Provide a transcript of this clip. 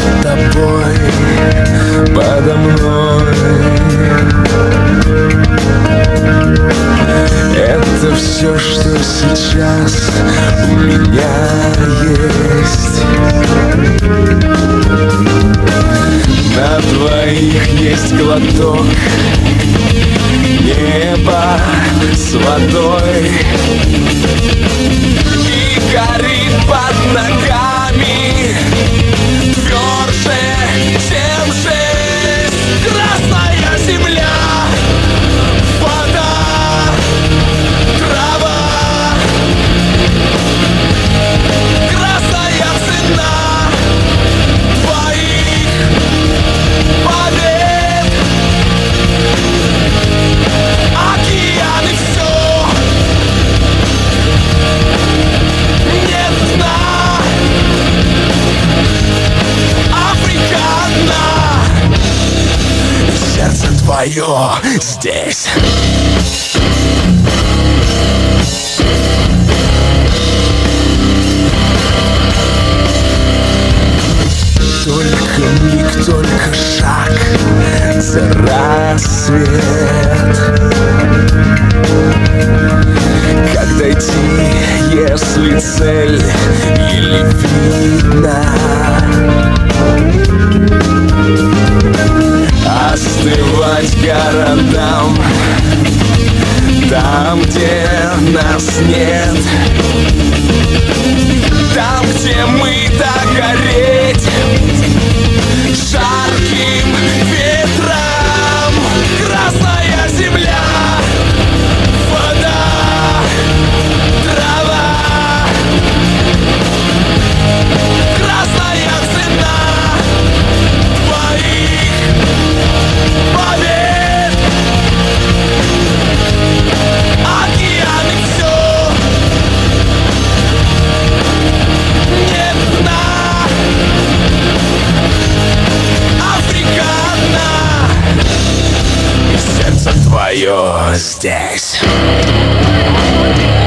над тобой, подо мной. Это все, что сейчас у меня есть. На двоих есть глоток неба с водой, и горит под ногами тверже, чем жизнь. Красная земля, вода, трава, красная цена твоих побед. Океан и все, нет дна. Африка одна, и сердце твое здесь. Только миг, только шаг за рассвет. Как дойти, если цель еле видна? Остывать городам, там, где нас нет, там, где мы догореть жарким ветром. Красная земля, вода, трава, красная цена твоих побед. Океан и все, нет дна. Африка одна, и сердце твое здесь.